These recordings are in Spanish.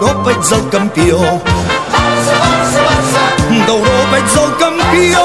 d'Europa ets el campió. Barça, Barça, Barça. D'Europa ets el campió.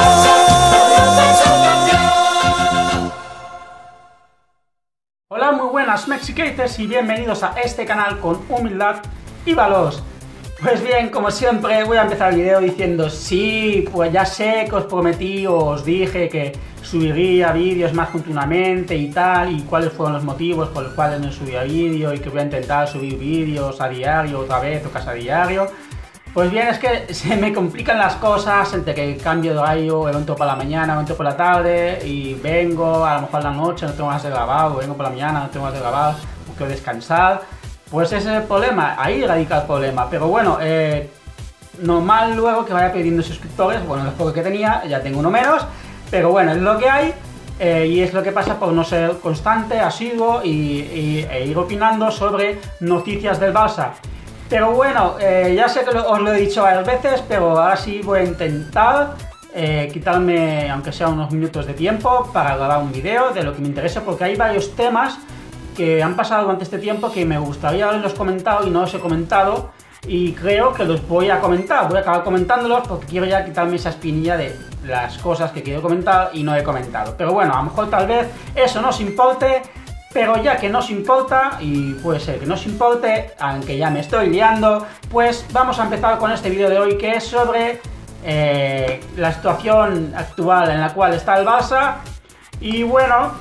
Hola, muy buenas Mexicators y bienvenidos a este canal con humildad y valor. Pues bien, como siempre voy a empezar el video diciendo sí, pues ya sé que os prometí o os dije que subiría vídeos más continuamente y tal, y cuáles fueron los motivos por los cuales no subía vídeo y que voy a intentar subir vídeos a diario otra vez o casi a diario. Pues bien, es que se me complican las cosas entre que cambio de horario, evento por la mañana, evento por la tarde, y vengo, a lo mejor a la noche no tengo ganas de grabar, o vengo por la mañana no tengo ganas de grabar, o quiero descansar. Pues ese es el problema, ahí radica el problema. Pero bueno, normal luego que vaya pidiendo suscriptores, bueno, es poco que tenía, ya tengo uno menos, pero bueno, es lo que hay. Y es lo que pasa por no ser constante, asiduo e ir opinando sobre noticias del Barça. Pero bueno, ya sé que os lo he dicho varias veces, pero ahora sí voy a intentar quitarme, aunque sea unos minutos de tiempo, para grabar un video de lo que me interesa, porque hay varios temas que han pasado durante este tiempo que me gustaría haberlos comentado y no los he comentado, y creo que los voy a comentar, voy a acabar comentándolos porque quiero ya quitarme esa espinilla de las cosas que quiero comentar y no he comentado. Pero bueno, a lo mejor tal vez eso no os importe. Pero ya que no os importa, y puede ser que no os importe, aunque ya me estoy liando, pues vamos a empezar con este vídeo de hoy, que es sobre la situación actual en la cual está el Barça. Y bueno,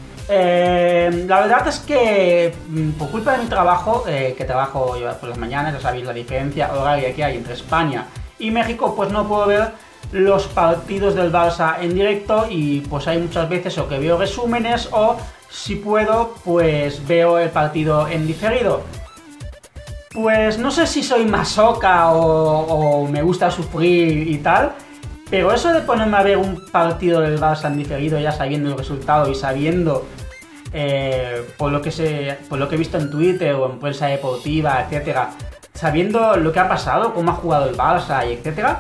la verdad es que por culpa de mi trabajo, que trabajo yo por las mañanas, ya sabéis la diferencia horaria que hay entre España y México, pues no puedo ver los partidos del Barça en directo, y pues hay muchas veces o que veo resúmenes o, si puedo, pues veo el partido en diferido. Pues no sé si soy masoca o me gusta sufrir y tal, pero eso de ponerme a ver un partido del Barça en diferido ya sabiendo el resultado y sabiendo por lo que he visto en Twitter o en prensa deportiva, etcétera, sabiendo lo que ha pasado, cómo ha jugado el Barça y etcétera,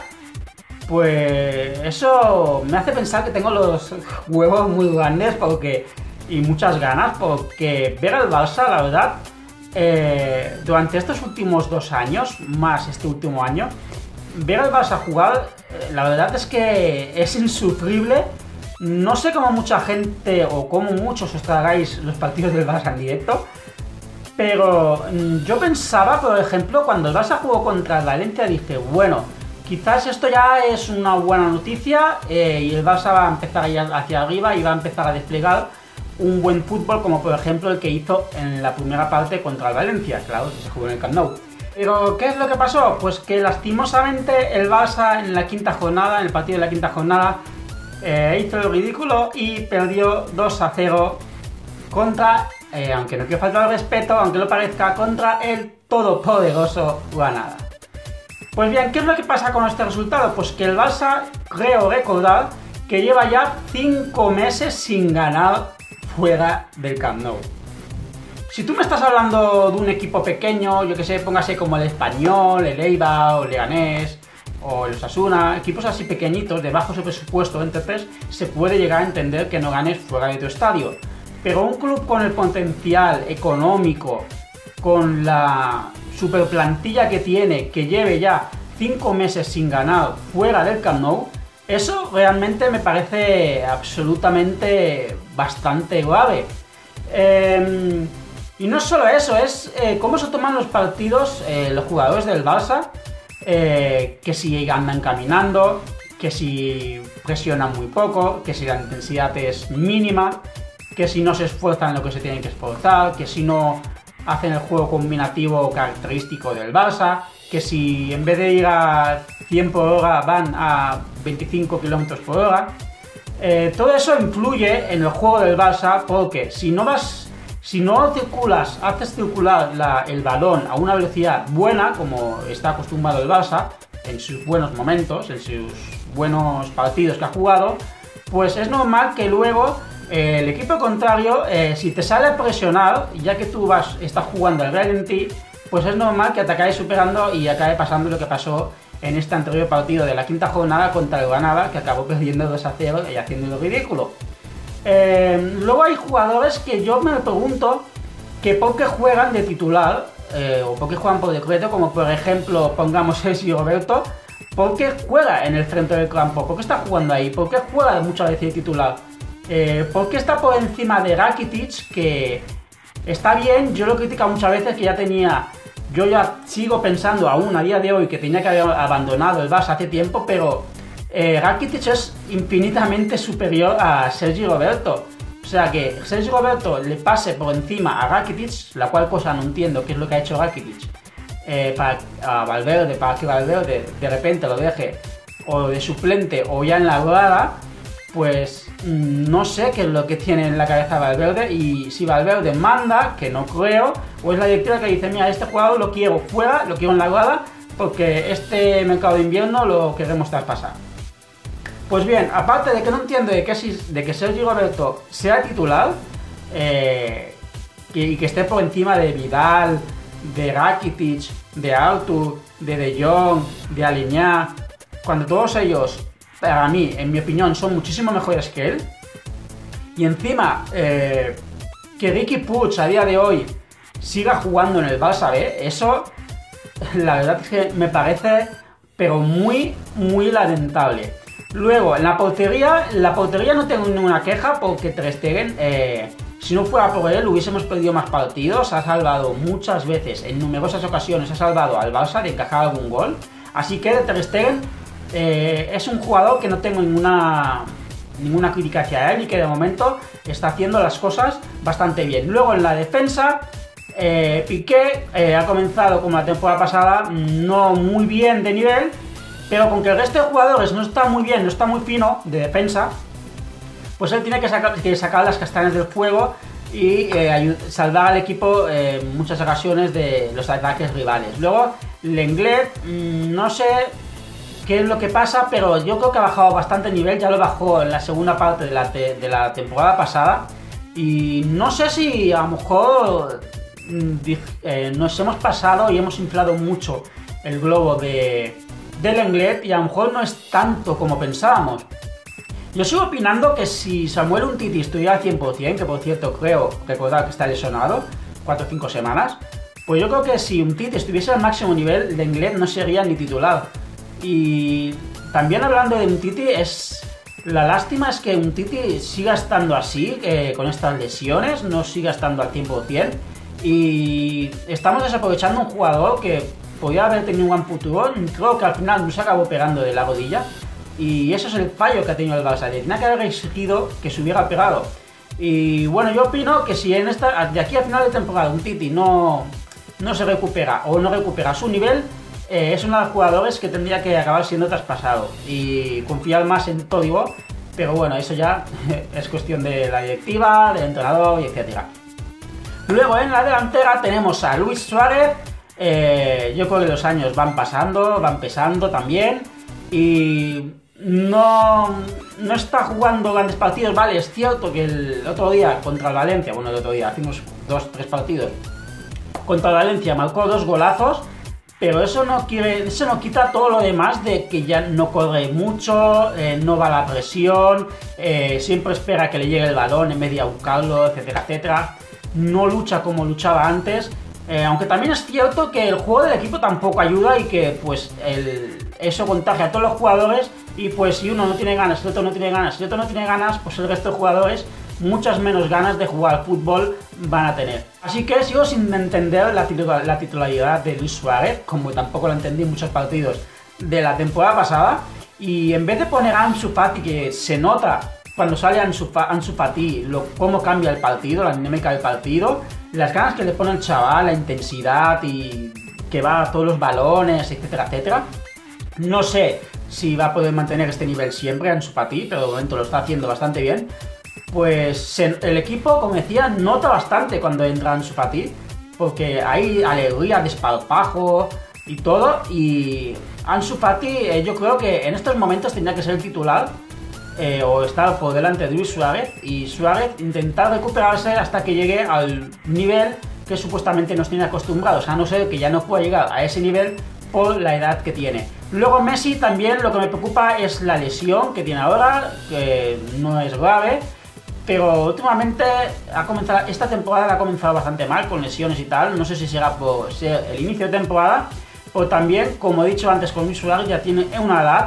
pues eso me hace pensar que tengo los huevos muy grandes y muchas ganas, porque ver al Barça, la verdad, durante estos últimos 2 años, más este último año, ver al Barça jugar, la verdad es que es insufrible. No sé cómo mucha gente o cómo muchos os tragáis los partidos del Barça en directo, pero yo pensaba, por ejemplo, cuando el Barça jugó contra el Valencia, dije, bueno, quizás esto ya es una buena noticia, y el Barça va a empezar a ir hacia arriba y va a empezar a desplegar un buen fútbol, como por ejemplo el que hizo en la primera parte contra el Valencia, claro, se jugó en el Camp Nou. Pero ¿qué es lo que pasó? Pues que lastimosamente el Barça en la quinta jornada, en el partido de la quinta jornada, hizo el ridículo y perdió 2-0 contra, aunque no quiero faltar el respeto, aunque lo parezca, contra el todopoderoso Granada. Pues bien, ¿qué es lo que pasa con este resultado? Pues que el Barça, creo recordar, que lleva ya 5 meses sin ganar fuera del Camp Nou. Si tú me estás hablando de un equipo pequeño, yo que sé, póngase como el Español, el Eibar, o el Leganés, o el Osasuna, equipos así pequeñitos, de bajo presupuesto, entonces se puede llegar a entender que no ganes fuera de tu estadio. Pero un club con el potencial económico, con la super plantilla que tiene, que lleve ya 5 meses sin ganar fuera del Camp Nou, eso realmente me parece absolutamente bastante grave. Y no solo eso, es cómo se toman los partidos los jugadores del Barça, que si andan caminando, que si presionan muy poco, que si la intensidad es mínima, que si no se esfuerzan en lo que se tienen que esforzar, que si no hacen el juego combinativo característico del Barça, que si en vez de ir a 100 por hora van a 25 km por hora. Todo eso influye en el juego del Barça, porque si no circulas, haces circular el balón a una velocidad buena, como está acostumbrado el Barça en sus buenos momentos, en sus buenos partidos que ha jugado, pues es normal que luego el equipo contrario, si te sale a presionar, ya que tú estás jugando al ralentí, pues es normal que te acabes superando y acabe pasando lo que pasó en este anterior partido de la quinta jornada contra el Granada, que acabó perdiendo 2-0 y haciendo lo ridículo. Luego hay jugadores que yo me pregunto que por qué juegan de titular o por qué juegan por decreto, como por ejemplo, pongamos Sergio Roberto. ¿Por qué juega en el centro del campo? ¿Por qué está jugando ahí? ¿Por qué juega muchas veces de titular? ¿Por qué está por encima de Rakitic? Que está bien, yo lo he criticado muchas veces, que ya tenía... Yo ya sigo pensando aún a día de hoy que tenía que haber abandonado el Barça hace tiempo, pero Rakitic es infinitamente superior a Sergi Roberto. O sea que Sergi Roberto le pase por encima a Rakitic, la cual cosa no entiendo qué es lo que ha hecho Rakitic a Valverde, para que Valverde de repente lo deje o de suplente o ya en la grada, pues no sé qué es lo que tiene en la cabeza Valverde, y si Valverde manda, que no creo, o es la directiva que dice, mira, este jugador lo quiero fuera, lo quiero en la grada, porque este mercado de invierno lo queremos traspasar. Pues bien, aparte de que no entiendo de que Sergio Roberto sea titular, y que esté por encima de Vidal, de Rakitic, de Arthur, de Jong, de Aleñá, cuando todos ellos, para mí, en mi opinión, son muchísimo mejores que él, y encima que Riqui Puig a día de hoy siga jugando en el Barça B, eso la verdad es que me parece pero muy lamentable. Luego, en la portería no tengo ninguna queja, porque Ter Stegen, si no fuera por él hubiésemos perdido más partidos. Ha salvado muchas veces, en numerosas ocasiones ha salvado al Barça de encajar algún gol, así que Ter Stegen es un jugador que no tengo ninguna crítica hacia él, y que de momento está haciendo las cosas bastante bien. Luego en la defensa, Piqué ha comenzado como la temporada pasada, no muy bien de nivel, pero con que el resto de jugadores no está muy bien, no está muy fino de defensa, pues él tiene que sacar las castañas del fuego y salvar al equipo en muchas ocasiones de los ataques rivales. Luego Lenglet, no sé qué es lo que pasa, pero yo creo que ha bajado bastante nivel, ya lo bajó en la segunda parte de la temporada pasada, y no sé si a lo mejor nos hemos pasado y hemos inflado mucho el globo de Lenglet, y a lo mejor no es tanto como pensábamos. Yo sigo opinando que si Samuel Umtiti estuviera al 100%, que por cierto creo recordar que está lesionado 4 o 5 semanas, pues yo creo que si Umtiti estuviese al máximo nivel, Lenglet no sería ni titular. Y también hablando de Umtiti, la lástima es que Umtiti siga estando así, con estas lesiones, no siga estando al 100%, y estamos desaprovechando un jugador que podía haber tenido un buen futuro. Creo que al final no se acabó pegando de la rodilla, y eso es el fallo que ha tenido el Barça. Tenía que haber exigido que se hubiera pegado. Y bueno, yo opino que si de aquí al final de temporada Umtiti no se recupera o no recupera su nivel, es uno de los jugadores que tendría que acabar siendo traspasado y confiar más en Todibo, pero bueno, eso ya es cuestión de la directiva, del entrenador y etcétera. Luego en la delantera tenemos a Luis Suárez. Yo creo que los años van pesando también, y no está jugando grandes partidos. Vale, es cierto que el otro día contra el Valencia, hicimos 2-3 partidos contra el Valencia, marcó 2 golazos, pero eso no quita todo lo demás, de que ya no corre mucho, no va a la presión, siempre espera que le llegue el balón en vez de buscarlo, etcétera, etcétera. No lucha como luchaba antes, aunque también es cierto que el juego del equipo tampoco ayuda, y que pues eso contagia a todos los jugadores, y pues si uno no tiene ganas, el otro no tiene ganas, y el otro no tiene ganas, pues el resto de jugadores muchas menos ganas de jugar al fútbol van a tener. Así que sigo sin entender la titularidad de Luis Suárez, como tampoco lo entendí en muchos partidos de la temporada pasada, y en vez de poner a Ansu Fati, que se nota cuando sale Ansu Fati cómo cambia el partido, la dinámica del partido, las ganas que le pone el chaval, la intensidad y que va a todos los balones, etcétera, etcétera. No sé si va a poder mantener este nivel siempre Ansu Fati, pero de momento lo está haciendo bastante bien. Pues el equipo, como decía, nota bastante cuando entra Ansu Fati, porque hay alegría, desparpajo y todo, y Ansu Fati yo creo que en estos momentos tendría que ser el titular, o estar por delante de Luis Suárez, y Suárez intentar recuperarse hasta que llegue al nivel que supuestamente nos tiene acostumbrados, a no ser que ya no pueda llegar a ese nivel por la edad que tiene. Luego Messi también, lo que me preocupa es la lesión que tiene ahora, que no es grave, pero últimamente esta temporada la ha comenzado bastante mal, con lesiones y tal. No sé si será por ser el inicio de temporada, o también, como he dicho antes, con Luis Suárez ya tiene una edad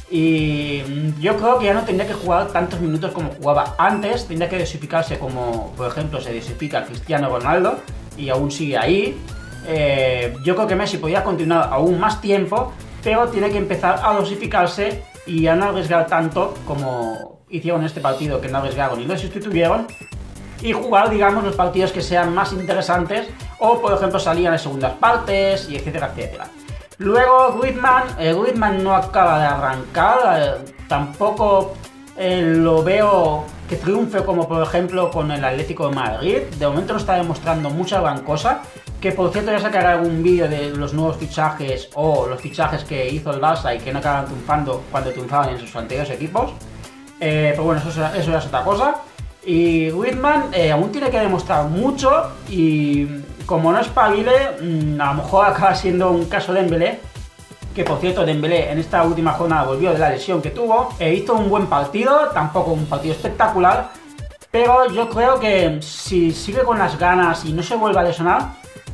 y yo creo que ya no tendría que jugar tantos minutos como jugaba antes. Tendría que dosificarse como, por ejemplo, se dosifica Cristiano Ronaldo y aún sigue ahí. Yo creo que Messi podría continuar aún más tiempo, pero tiene que empezar a dosificarse y a no arriesgar tanto como hicieron en este partido, que no arriesgaron y lo sustituyeron, y jugar, digamos, los partidos que sean más interesantes, o por ejemplo salían en segundas partes y etcétera, etcétera. Luego Griezmann no acaba de arrancar, tampoco lo veo que triunfe como por ejemplo con el Atlético de Madrid. De momento no está demostrando mucha gran cosa, que por cierto ya sacaré algún vídeo de los nuevos fichajes o los fichajes que hizo el Barça y que no acaban triunfando cuando triunfaban en sus anteriores equipos. Pero bueno, eso ya es otra cosa. Y Griezmann aún tiene que demostrar mucho y como no espabile, a lo mejor acaba siendo un caso de Dembélé, que por cierto Dembélé en esta última jornada volvió de la lesión que tuvo, hizo un buen partido, tampoco un partido espectacular, pero yo creo que si sigue con las ganas y no se vuelve a lesionar,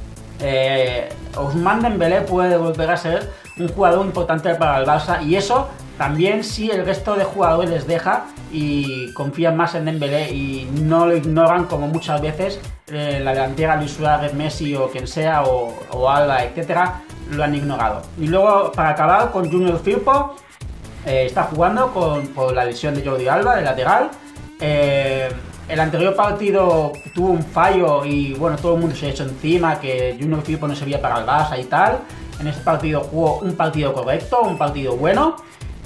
Ousmane Dembélé puede volver a ser un jugador importante para el Barça, y eso también si el resto de jugadores les deja y confían más en Dembélé y no lo ignoran como muchas veces la delantera Luis Suárez, Messi o quien sea, o Alba, etcétera, lo han ignorado. Y luego, para acabar, con Junior Firpo, está jugando por la lesión de Jordi Alba, de lateral. El anterior partido tuvo un fallo y bueno, todo el mundo se ha hecho encima que Junior Firpo no servía para el Barça y tal. En este partido jugó un partido correcto, un partido bueno.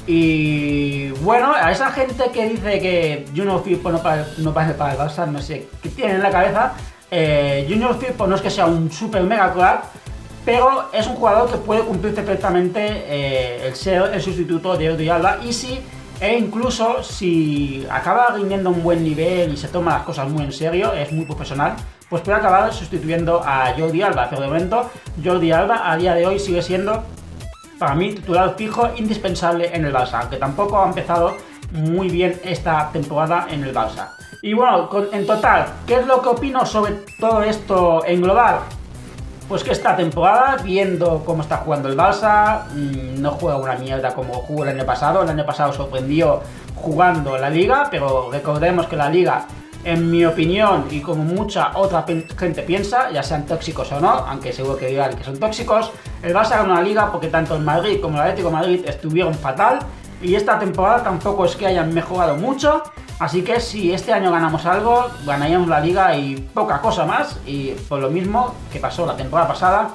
Y bueno, a esa gente que dice que Junior Firpo no pasa para el Barça, no sé qué tienen en la cabeza. Junior Firpo no es que sea un super mega crack, pero es un jugador que puede cumplir perfectamente el ser el sustituto de Jordi Alba, e incluso si acaba rindiendo un buen nivel y se toma las cosas muy en serio, es muy profesional, pues puede acabar sustituyendo a Jordi Alba. Pero de momento Jordi Alba a día de hoy sigue siendo para mí titular fijo, indispensable en el Barça, aunque tampoco ha empezado muy bien esta temporada en el Barça. Y bueno, en total, ¿qué es lo que opino sobre todo esto en global? Pues que esta temporada, viendo cómo está jugando el Barça, no juega una mierda como jugó el año pasado. El año pasado sorprendió jugando la Liga, pero recordemos que la Liga, en mi opinión, y como mucha otra gente piensa, ya sean tóxicos o no, aunque seguro que digan que son tóxicos, el Barça ganó la Liga porque tanto el Madrid como el Atlético de Madrid estuvieron fatal, y esta temporada tampoco es que hayan mejorado mucho. Así que si este año ganamos algo, ganaríamos la Liga y poca cosa más, y por lo mismo que pasó la temporada pasada.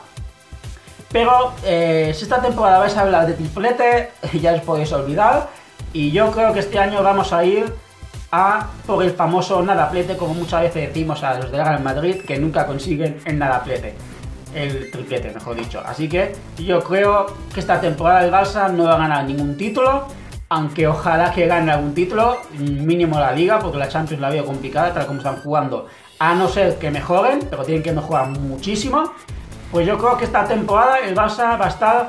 Pero si esta temporada vais a hablar de triplete, ya os podéis olvidar, y yo creo que este año vamos a ir por el famoso nadaplete, como muchas veces decimos a los de Real Madrid, que nunca consiguen el nadaplete, el triplete mejor dicho. Así que yo creo que esta temporada el Barça no va a ganar ningún título, aunque ojalá que gane algún título, mínimo la Liga, porque la Champions la veo complicada tal como están jugando, a no ser que mejoren, pero tienen que mejorar muchísimo. Pues yo creo que esta temporada el Barça va a estar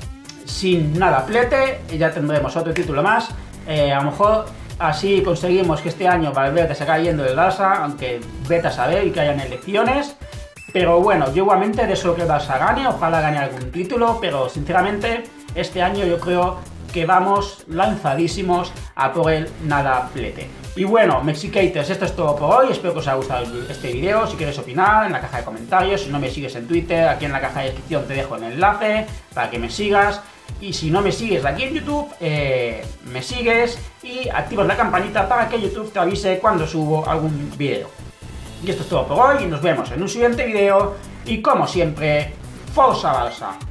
sin nadaplete y ya tendremos otro título más. A lo mejor así conseguimos que este año Valverde se acabe yendo del Barça, aunque vete a saber y que hayan elecciones. Pero bueno, yo igualmente deseo que el Barça gane, ojalá gane algún título, pero sinceramente este año yo creo que vamos lanzadísimos a por el nadaplete. Y bueno, Mexicators, esto es todo por hoy, espero que os haya gustado este video. Si quieres opinar, en la caja de comentarios. Si no me sigues en Twitter, aquí en la caja de descripción te dejo el enlace para que me sigas. Y si no me sigues aquí en YouTube, me sigues y activas la campanita para que YouTube te avise cuando subo algún video. Y esto es todo por hoy y nos vemos en un siguiente video. Y como siempre, Forza Barça.